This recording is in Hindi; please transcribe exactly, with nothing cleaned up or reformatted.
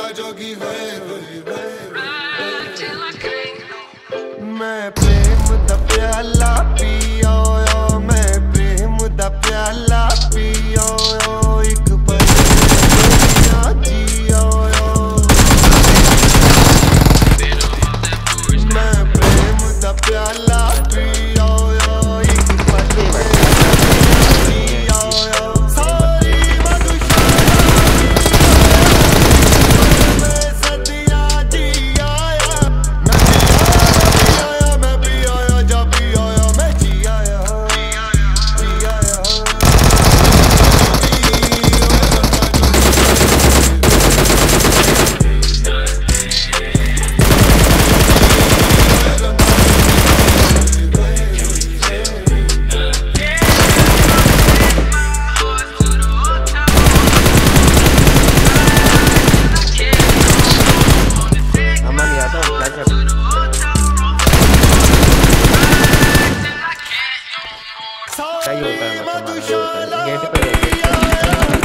रामता जोगी हुए हुए मैं प्रेम दा प्याला पियो यो, मैं प्रेम दा प्याला पियो यो, एक पल दुनिया जियो यो। मैं प्रेम दा प्याला पियो यो, एक पल जियो यो। सारी मधुशाला मैं सदियां जिया या, मैं जिया या, मैं पिया या, जा पिया या, मैं जिया या, जिया या। अमन यादव क्या कर क्या ही होता है मतलब हमारा गेट पे